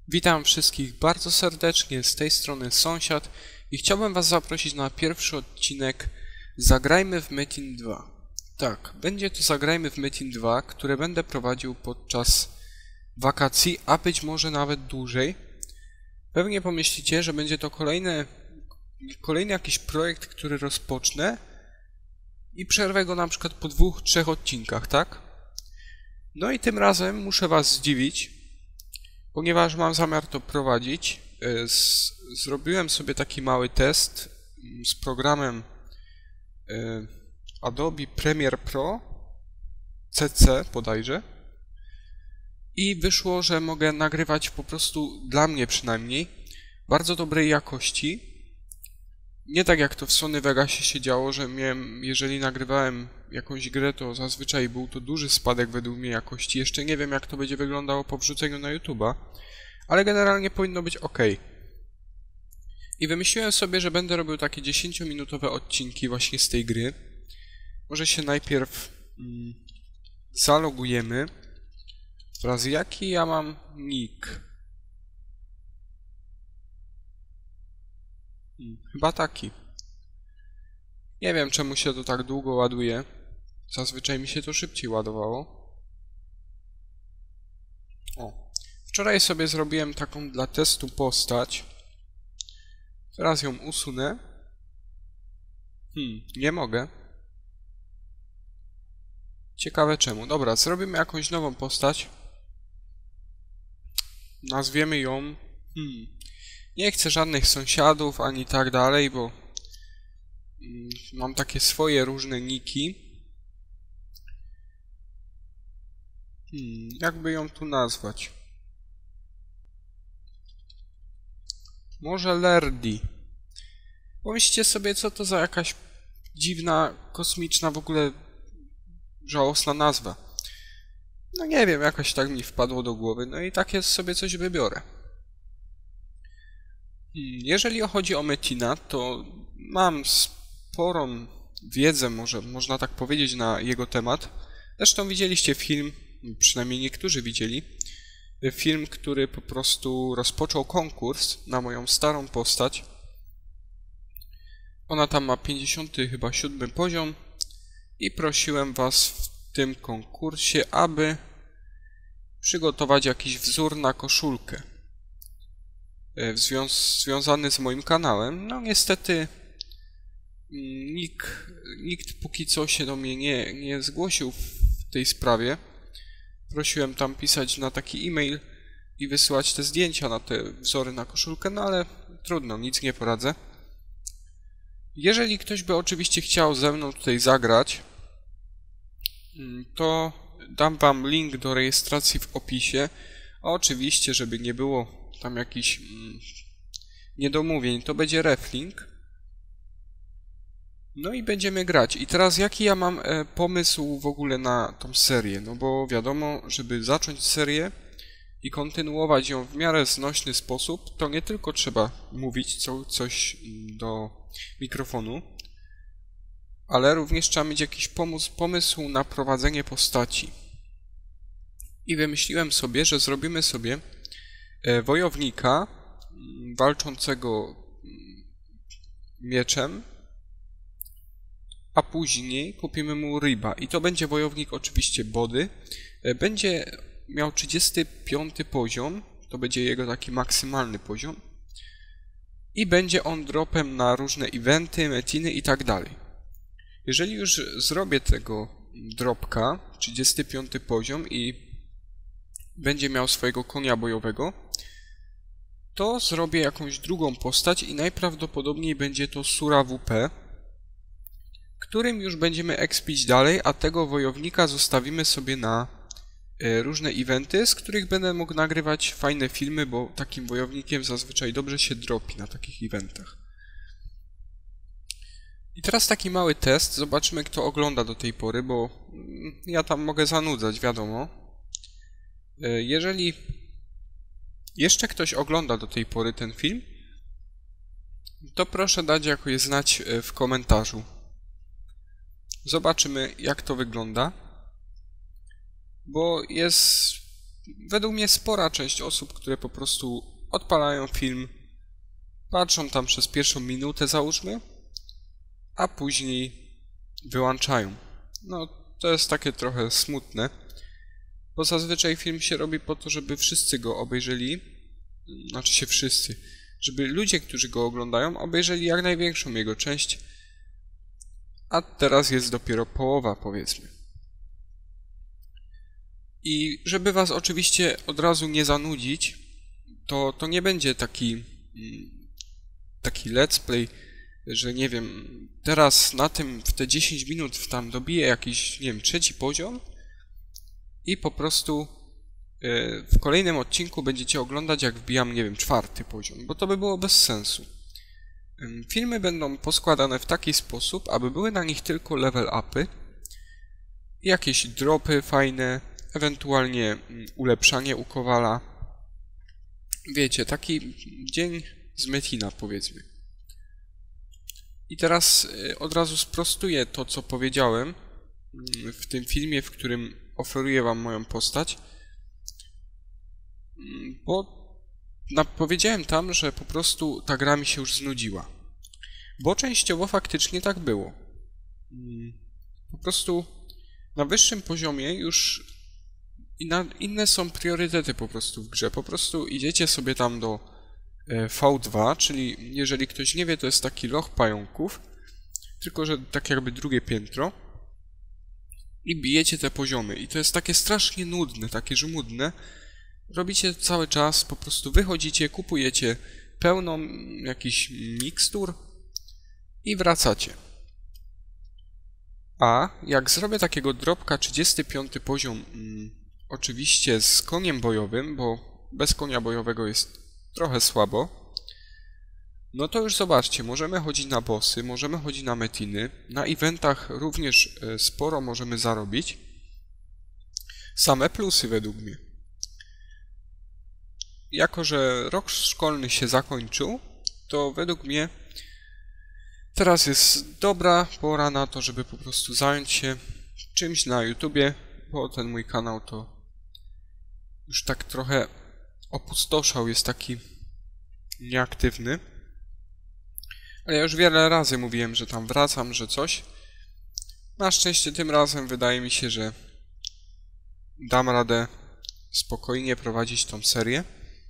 Witam wszystkich bardzo serdecznie, z tej strony Sąsiad i chciałbym Was zaprosić na pierwszy odcinek Zagrajmy w Metin 2. Tak, będzie to Zagrajmy w Metin 2, które będę prowadził podczas wakacji, a być może nawet dłużej. Pewnie pomyślicie, że będzie to kolejny jakiś projekt, który rozpocznę i przerwę go na przykład po 2-3 odcinkach, tak? No i tym razem muszę Was zdziwić, ponieważ mam zamiar to prowadzić. Zrobiłem sobie taki mały test z programem Adobe Premiere Pro CC bodajże i wyszło, że mogę nagrywać po prostu, dla mnie przynajmniej, bardzo dobrej jakości. Nie tak jak to w Sony Vegasie się działo, że jeżeli nagrywałem jakąś grę, to zazwyczaj był to duży spadek według mnie jakości. Jeszcze nie wiem, jak to będzie wyglądało po wrzuceniu na YouTube'a, ale generalnie powinno być ok. I wymyśliłem sobie, że będę robił takie 10-minutowe odcinki właśnie z tej gry. Może się najpierw zalogujemy. Teraz jaki ja mam nick? Chyba taki. Nie wiem, czemu się to tak długo ładuje. Zazwyczaj mi się to szybciej ładowało. O. Wczoraj sobie zrobiłem taką dla testu postać. Teraz ją usunę. Nie mogę. Ciekawe czemu. Dobra, zrobimy jakąś nową postać. Nazwiemy ją... Nie chcę żadnych sąsiadów, ani tak dalej, bo... mam takie swoje różne niki. Jakby ją tu nazwać? Może Lerdi. Pomyślcie sobie, co to za jakaś dziwna, kosmiczna, w ogóle żałosna nazwa. No nie wiem, jakoś tak mi wpadło do głowy, no i takie sobie coś wybiorę. Jeżeli chodzi o Metina, to mam sporą wiedzę, można tak powiedzieć, na jego temat. Zresztą widzieliście film, przynajmniej niektórzy widzieli, film, który po prostu rozpoczął konkurs na moją starą postać. Ona tam ma 57 poziom i prosiłem Was w tym konkursie, aby przygotować jakiś wzór na koszulkę związany z moim kanałem. No niestety nikt póki co się do mnie nie zgłosił w tej sprawie. Prosiłem tam pisać na taki e-mail i wysyłać te zdjęcia na te wzory na koszulkę, no ale trudno, nic nie poradzę. Jeżeli ktoś by oczywiście chciał ze mną tutaj zagrać, to dam Wam link do rejestracji w opisie. A oczywiście, żeby nie było tam jakichś niedomówień, to będzie reflink. No i będziemy grać. I teraz jaki ja mam pomysł w ogóle na tą serię? No bo wiadomo, żeby zacząć serię i kontynuować ją w miarę znośny sposób, to nie tylko trzeba mówić coś do mikrofonu, ale również trzeba mieć jakiś pomysł na prowadzenie postaci. I wymyśliłem sobie, że zrobimy sobie wojownika walczącego mieczem, a później kupimy mu riba. I to będzie wojownik oczywiście body. Będzie miał 35 poziom, to będzie jego taki maksymalny poziom. I będzie on dropem na różne eventy, metiny i tak dalej. Jeżeli już zrobię tego dropka, 35 poziom i będzie miał swojego konia bojowego, to zrobię jakąś drugą postać i najprawdopodobniej będzie to Sura WP, którym już będziemy expić dalej, a tego wojownika zostawimy sobie na różne eventy, z których będę mógł nagrywać fajne filmy, bo takim wojownikiem zazwyczaj dobrze się dropi na takich eventach. I teraz taki mały test, zobaczmy kto ogląda do tej pory, bo ja tam mogę zanudzać, wiadomo. Jeżeli jeszcze ktoś ogląda do tej pory ten film, to proszę dać jakoś znać w komentarzu. Zobaczymy jak to wygląda, bo jest według mnie spora część osób, które po prostu odpalają film, patrzą tam przez pierwszą minutę załóżmy, a później wyłączają. No to jest takie trochę smutne, bo zazwyczaj film się robi po to, żeby wszyscy go obejrzeli, znaczy się wszyscy, żeby ludzie, którzy go oglądają, obejrzeli jak największą jego część, a teraz jest dopiero połowa, powiedzmy. I żeby was oczywiście od razu nie zanudzić, to nie będzie taki let's play, że nie wiem, teraz na tym w te 10 minut tam dobiję jakiś, nie wiem, 3. poziom i po prostu w kolejnym odcinku będziecie oglądać, jak wbijam, nie wiem, 4. poziom, bo to by było bez sensu. Filmy będą poskładane w taki sposób, aby były na nich tylko level upy, jakieś dropy fajne, ewentualnie ulepszanie u Kowala. Wiecie, taki dzień z Metina, powiedzmy. I teraz od razu sprostuję to, co powiedziałem w tym filmie, w którym oferuję wam moją postać, bo powiedziałem tam, że po prostu ta gra mi się już znudziła. Bo częściowo faktycznie tak było. Po prostu na wyższym poziomie już inne są priorytety po prostu w grze. Po prostu idziecie sobie tam do V2, czyli jeżeli ktoś nie wie, to jest taki loch pająków, tylko że tak jakby drugie piętro i bijecie te poziomy. I to jest takie strasznie nudne, takie żmudne. Robicie cały czas, po prostu wychodzicie, kupujecie pełną jakichś mikstur i wracacie. A jak zrobię takiego dropka 35 poziom, oczywiście z koniem bojowym, bo bez konia bojowego jest trochę słabo, no to już zobaczcie, możemy chodzić na bossy, możemy chodzić na metiny, na eventach również sporo możemy zarobić. Same plusy według mnie. Jako że rok szkolny się zakończył, to według mnie teraz jest dobra pora na to, żeby po prostu zająć się czymś na YouTubie, bo ten mój kanał to już tak trochę opustoszał, jest taki nieaktywny. Ale ja już wiele razy mówiłem, że tam wracam, że coś. Na szczęście tym razem wydaje mi się, że dam radę spokojnie prowadzić tą serię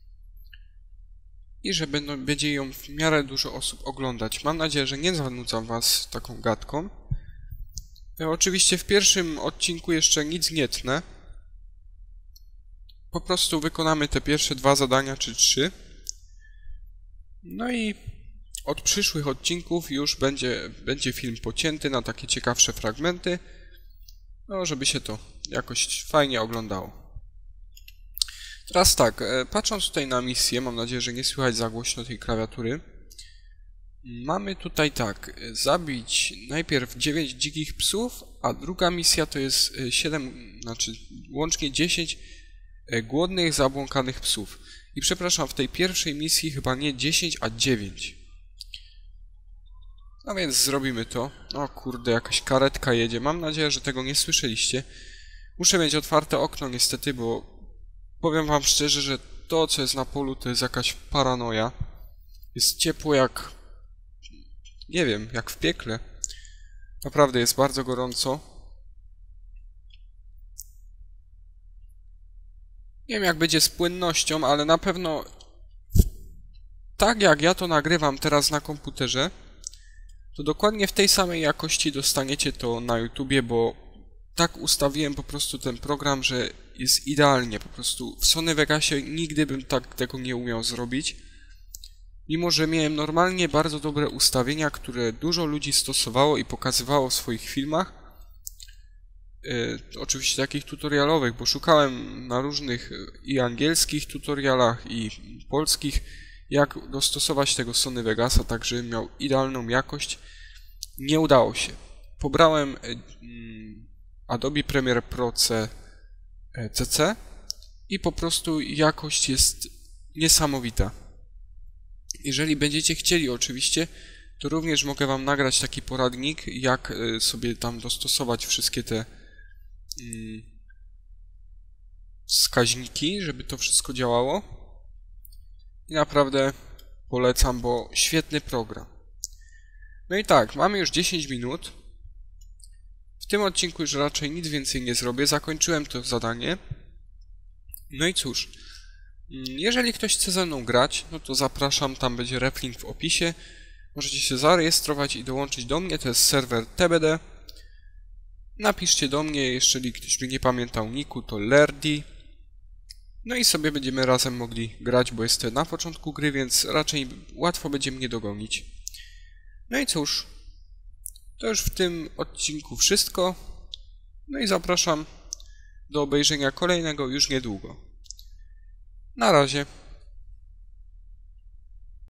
i że będzie ją w miarę dużo osób oglądać. Mam nadzieję, że nie zanudzam was taką gadką. Oczywiście w pierwszym odcinku jeszcze nic nie tnę. Po prostu wykonamy te pierwsze 2 zadania czy 3. No i od przyszłych odcinków już będzie film pocięty na takie ciekawsze fragmenty, no żeby się to jakoś fajnie oglądało. Teraz tak, patrząc tutaj na misję, mam nadzieję, że nie słychać za głośno tej klawiatury. Mamy tutaj tak, zabić najpierw 9 dzikich psów, a druga misja to jest 7, znaczy łącznie 10 głodnych, zabłąkanych psów. I przepraszam, w tej pierwszej misji chyba nie 10, a 9. No więc zrobimy to. O kurde, jakaś karetka jedzie. Mam nadzieję, że tego nie słyszeliście. Muszę mieć otwarte okno niestety, bo powiem wam szczerze, że to, co jest na polu, to jest jakaś paranoja. Jest ciepło jak... nie wiem, jak w piekle. Naprawdę jest bardzo gorąco. Nie wiem, jak będzie z płynnością, ale na pewno tak jak ja to nagrywam teraz na komputerze, to dokładnie w tej samej jakości dostaniecie to na YouTubie, bo tak ustawiłem po prostu ten program, że jest idealnie. Po prostu w Sony Vegasie nigdy bym tak tego nie umiał zrobić. Mimo że miałem normalnie bardzo dobre ustawienia, które dużo ludzi stosowało i pokazywało w swoich filmach. Oczywiście takich tutorialowych, bo szukałem na różnych i angielskich tutorialach i polskich, jak dostosować tego Sony Vegasa, tak żeby miał idealną jakość. Nie udało się. Pobrałem Adobe Premiere Pro CC i po prostu jakość jest niesamowita. Jeżeli będziecie chcieli oczywiście, to również mogę wam nagrać taki poradnik, jak sobie tam dostosować wszystkie te wskaźniki, żeby to wszystko działało. I naprawdę polecam, bo świetny program. No i tak, mamy już 10 minut. W tym odcinku już raczej nic więcej nie zrobię. Zakończyłem to zadanie. No i cóż, jeżeli ktoś chce ze mną grać, no to zapraszam, tam będzie reflink w opisie. Możecie się zarejestrować i dołączyć do mnie, to jest serwer TBD. Napiszcie do mnie, jeżeli ktoś by nie pamiętał niku, to Lerdi. No i sobie będziemy razem mogli grać, bo jest to na początku gry, więc raczej łatwo będzie mnie dogonić. No i cóż, to już w tym odcinku wszystko. No i zapraszam do obejrzenia kolejnego już niedługo. Na razie.